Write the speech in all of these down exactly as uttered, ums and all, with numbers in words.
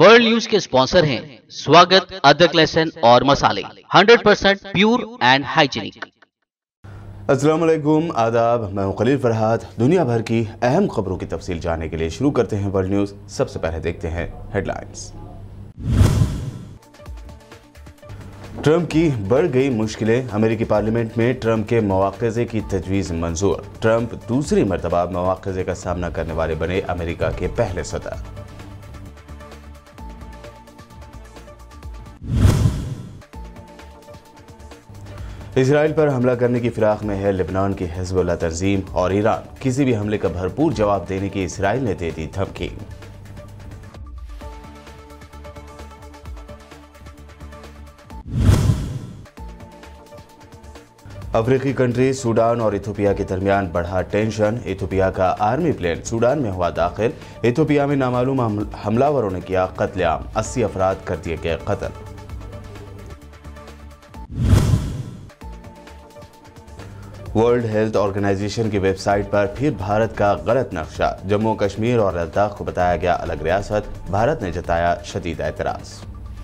World news के sponsor हैं स्वागत, अदरक, लहसुन और मसाले hundred percent pure and hygienic. अस्सलाम वालेकुम, आदाब। मैं हूं खलील फरहाद। दुनिया भर की अहम खबरों की तफसील जानने के लिए शुरू करते हैं वर्ल्ड न्यूज। सबसे पहले देखते हैं हेडलाइंस। ट्रंप की बढ़ गई मुश्किलें, अमेरिकी पार्लियामेंट में ट्रंप के मवाख़ज़े की तजवीज़ मंजूर। ट्रंप दूसरी मरतबा मवाख़ज़े का सामना करने वाले बने अमेरिका के पहले सदर। इसराइल पर हमला करने की फिराक में है लेबनान की हिज़्बुल्लाह तंजीम और ईरान। किसी भी हमले का भरपूर जवाब देने की इसराइल ने दे दी धमकी। अफ्रीकी कंट्री सूडान और इथियोपिया के दरमियान बढ़ा टेंशन। इथियोपिया का आर्मी प्लेन सूडान में हुआ दाखिल। इथियोपिया में नामालूम हमलावरों ने किया कत्लेआम, अस्सी अफराद कर दिए गए कत्ल। वर्ल्ड हेल्थ ऑर्गेनाइजेशन की वेबसाइट पर फिर भारत का गलत नक्शा। जम्मू कश्मीर और लद्दाख को बताया गया अलग रियासत। भारत ने जताया शदीद एतराज।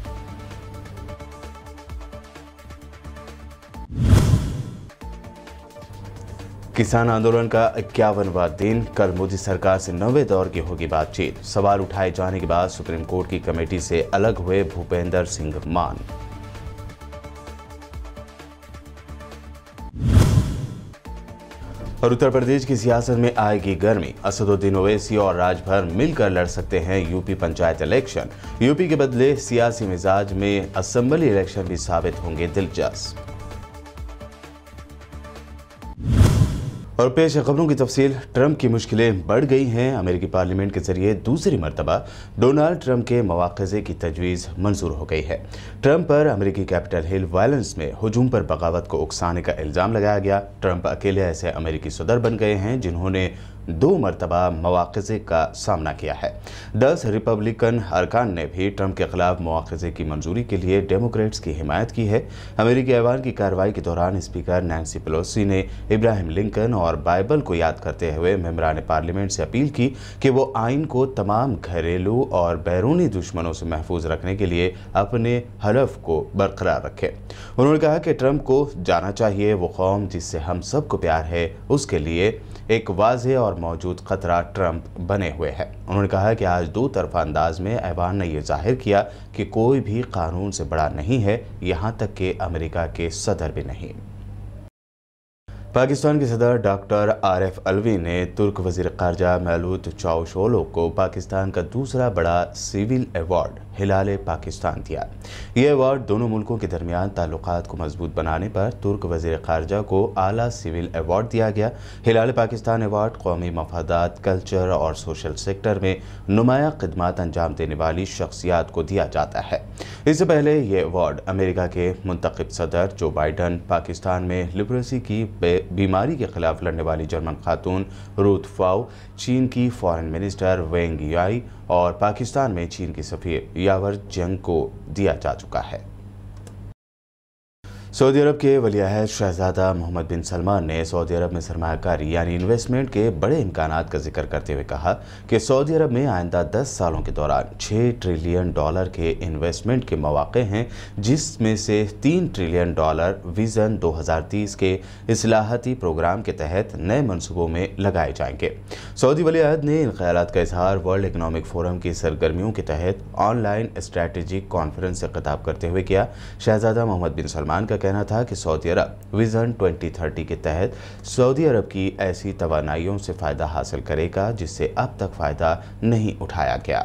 किसान आंदोलन का इक्यावनवां दिन। कल मोदी सरकार से नवे दौर की होगी बातचीत। सवाल उठाए जाने के बाद सुप्रीम कोर्ट की कमेटी से अलग हुए भूपेंद्र सिंह मान। और उत्तर प्रदेश की सियासत में आएगी गर्मी। असदुद्दीन ओवैसी और राजभर मिलकर लड़ सकते हैं यूपी पंचायत इलेक्शन। यूपी के बदले सियासी मिजाज में असेंबली इलेक्शन भी साबित होंगे दिलचस्प। और पेश है खबरों की तफसील। ट्रंप की मुश्किलें बढ़ गई हैं। अमेरिकी पार्लियामेंट के जरिए दूसरी मरतबा डोनाल्ड ट्रंप के मवाख़ज़े की तजवीज़ मंजूर हो गई है। ट्रंप पर अमेरिकी कैपिटल हिल वायलेंस में हुजूम पर बगावत को उकसाने का इल्ज़ाम लगाया गया। ट्रंप अकेले ऐसे अमेरिकी सदर बन गए हैं जिन्होंने दो मरतबा मवाख़ज़े का सामना किया है। दस रिपब्लिकन अरकान ने भी ट्रंप के खिलाफ मवाख़ज़े की मंजूरी के लिए डेमोक्रेट्स की हिमायत की है। अमेरिकी ऐवान की कार्रवाई के दौरान स्पीकर नैन्सी पेलोसी ने इब्राहिम लिंकन और बाइबल को याद करते हुए मेंबरान पार्लियामेंट से अपील की कि वो आइन को तमाम घरेलू और बैरूनी दुश्मनों से महफूज रखने के लिए अपने हलफ को बरकरार रखे। उन्होंने कहा कि ट्रंप को जाना चाहिए वो कौम जिससे हम सबको प्यार है, उसके लिए एक वाज़े और मौजूद खतरा ट्रंप बने हुए है। उन्होंने कहा कि आज दो तरफा अंदाज में ऐवान ने यह जाहिर किया कि कोई भी कानून से बड़ा नहीं है, यहाँ तक कि अमेरिका के सदर भी नहीं। पाकिस्तान के सदर डॉक्टर आरिफ अलवी ने तुर्क वज़ीर ख़ारजा मौलूद चावुशोगलू को पाकिस्तान का दूसरा बड़ा सिविल अवार्ड हिलाल पाकिस्तान दिया। ये अवार्ड दोनों मुल्कों के दरमियान ताल्लुकात को मजबूत बनाने पर तुर्क वज़ीर ख़ारजा को आला सिविल अवार्ड दिया गया। हिलाल पाकिस्तान अवार्ड कौमी मफादात, कल्चर और सोशल सेक्टर में नुमाया खिदमात अंजाम देने वाली शख्सियात को दिया जाता है। इससे पहले ये अवार्ड अमेरिका के मुंतखब सदर जो बाइडन, पाकिस्तान में लिबरेसी की बीमारी के खिलाफ लड़ने वाली जर्मन खातून रूथ फाउ, चीन की फॉरेन मिनिस्टर वेंग याई और पाकिस्तान में चीन की सफीर यावर जंग को दिया जा चुका है। सऊदी अरब के वलीअहद शहजादा मोहम्मद बिन सलमान ने सऊदी अरब में सरमायाकारी यानी इन्वेस्टमेंट के बड़े इम्कानात का जिक्र करते हुए कहा कि सऊदी अरब में आइंदा दस सालों के दौरान छः ट्रिलियन डॉलर के इन्वेस्टमेंट के मौके हैं, जिसमें से तीन ट्रिलियन डॉलर विजन दो हज़ार तीस के इस्लाहती प्रोग्राम के तहत नए मनसूबों में लगाए जाएंगे। सऊदी वलीअहद ने इन ख्यालात का इजहार वर्ल्ड इकनॉमिक फोरम की सरगर्मियों के तहत ऑनलाइन स्ट्रैटेजिक कॉन्फ्रेंस से खिताब करते हुए किया। शहजादा मोहम्मद बिन सलमान का कहना था कि सऊदी अरब विजन दो हज़ार तीस के तहत सऊदी अरब की ऐसी तवानाइयों से फ़ायदा हासिल करेगा जिससे अब तक फ़ायदा नहीं उठाया गया।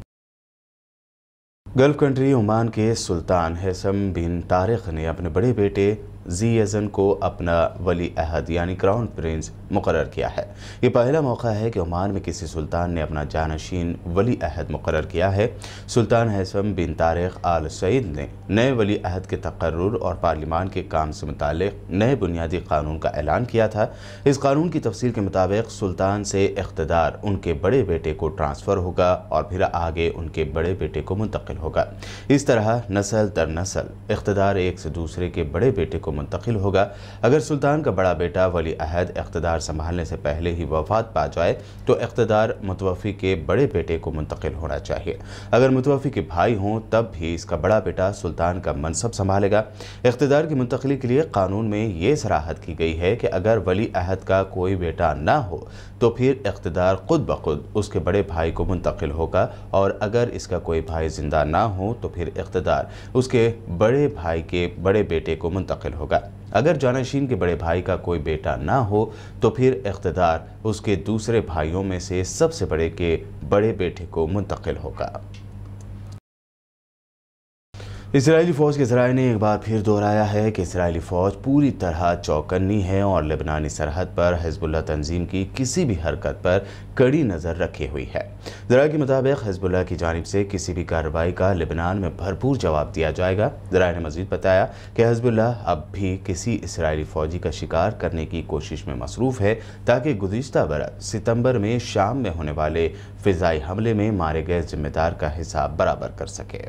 गल्फ कंट्री ओमान के सुल्तान हैसम बिन तारिक ने अपने बड़े बेटे ज़ीयज़न को अपना वली अहद यानी क्राउन प्रिंस मुकर्रर किया है। ये पहला मौका है कि ओमान में किसी सुल्तान ने अपना जानशीन वली अहद मुकर्रर किया है। सुल्तान हैसम बिन तारिक आल सईद ने नए वली अहद के तकर्रुर और पार्लिमान के काम से मुताल्लिक नए बुनियादी कानून का ऐलान किया था। इस कानून की तफसील के मुताबिक सुल्तान से इख्तिदार उनके बड़े बेटे को ट्रांसफ़र होगा और फिर आगे उनके बड़े बेटे को मुंतकिल होगा। इस तरह नस्ल दर नस्ल इख्तिदार एक से दूसरे के बड़े बेटे को मुंतकिल होगा। अगर सुल्तान का बड़ा बेटा वली अहद इख्तिदार संभालने से पहले ही वफात पा जाए तो इख्तिदार मुतवफ़ी के बड़े बेटे को मुंतकिल होना चाहिए। अगर मुतवफ़ी के भाई हों तब भी इसका बड़ा बेटा सुल्तान का मनसब संभालेगा। इख्तिदार की मुंतकिली के लिए कानून में ये सराहत की गई है कि अगर वली अहद का कोई बेटा ना हो तो फिर इख्तिदार खुद ब खुद उसके बड़े भाई को मुंतकिल होगा, और अगर इसका कोई भाई जिंदा ना हो तो फिर इख्तिदार उसके बड़े भाई के बड़े बेटे को मुंतकिल होगा। अगर जानशीन के बड़े भाई का कोई बेटा ना हो तो फिर इख्तिदार उसके दूसरे भाइयों में से सबसे बड़े के बड़े बेटे को मुंतकिल होगा। इसराइली फ़ौज के ज़राए ने एक बार फिर दोहराया है कि इसराइली फ़ौज पूरी तरह चौकन्नी है और लेबनानी सरहद पर हिज़्बुल्लाह तंजीम की किसी भी हरकत पर कड़ी नज़र रखे हुई है। ज़राए के मुताबिक हिज़्बुल्लाह की जानिब से किसी भी कार्रवाई का लेबनान में भरपूर जवाब दिया जाएगा। ज़राए ने मज़ीद बताया कि हिज़्बुल्लाह अब भी किसी इसराइली फ़ौजी का शिकार करने की कोशिश में मसरूफ़ है ताकि गुज़िश्ता बरस सितंबर में शाम में होने वाले फ़िज़ाई हमले में मारे गए जिम्मेदार का हिसाब बराबर कर सके।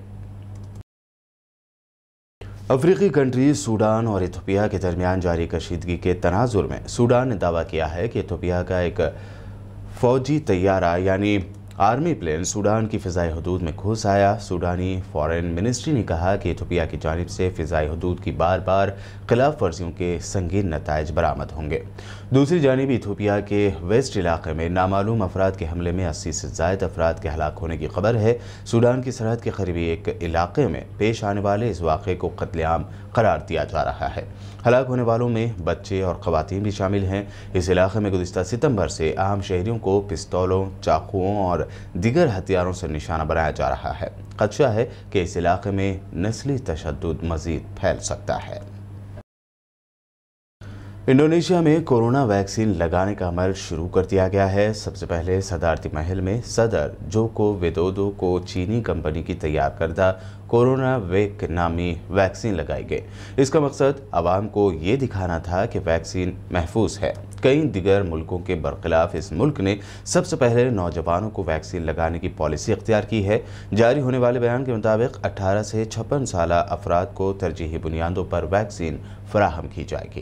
अफ्रीकी कंट्री सूडान और इथियोपिया के दरमियान जारी कशीदगी के तनाजुर में सूडान ने दावा किया है कि इथियोपिया का एक फ़ौजी तैयारा यानी आर्मी प्लेन सूडान की फ़िज़ाई हदूद में घुस आया। सूडानी फॉरेन मिनिस्ट्री ने कहा कि इथियोपिया की जानिब से फ़िज़ाई हदूद की बार बार खिलाफ वर्जियों के संगीन नताइज बरामद होंगे। दूसरी जानिब इथियोपिया के वेस्ट इलाके में नामालूम अफराद के हमले में अस्सी से ज़ायद अफराद के हलाक होने की खबर है। सूडान की सरहद के करीबी एक इलाके में पेश आने वाले इस वाक़े को कत्लेआम करार दिया जा रहा है। हलाक होने वालों में बच्चे और ख़वातीन भी शामिल हैं। इस इलाके में गुज़िश्ता सितंबर से आम शहरियों को पिस्तौलों, चाकुओं और दीगर हथियारों से निशाना बनाया जा रहा है। खदशा है कि इस इलाके में नस्ली तशद्दुद मज़ीद फैल सकता है। इंडोनेशिया में कोरोना वैक्सीन लगाने का अमल शुरू कर दिया गया है। सबसे पहले सदारती महल में सदर जोको विदोदो को चीनी कंपनी की तैयार करदा कोरोना वेक नामी वैक्सीन लगाई गई। इसका मकसद आवाम को ये दिखाना था कि वैक्सीन महफूज है। कई दिगर मुल्कों के बरखिलाफ इस मुल्क ने सबसे पहले नौजवानों को वैक्सीन लगाने की पॉलिसी इख्तियार की है। जारी होने वाले बयान के मुताबिक अठारह से छप्पन साल अफराद को तरजीही बुनियादों पर वैक्सीन फराहम की जाएगी।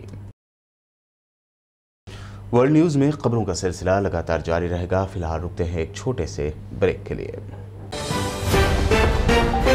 वर्ल्ड न्यूज़ में खबरों का सिलसिला लगातार जारी रहेगा। फिलहाल रुकते हैं एक छोटे से ब्रेक के लिए।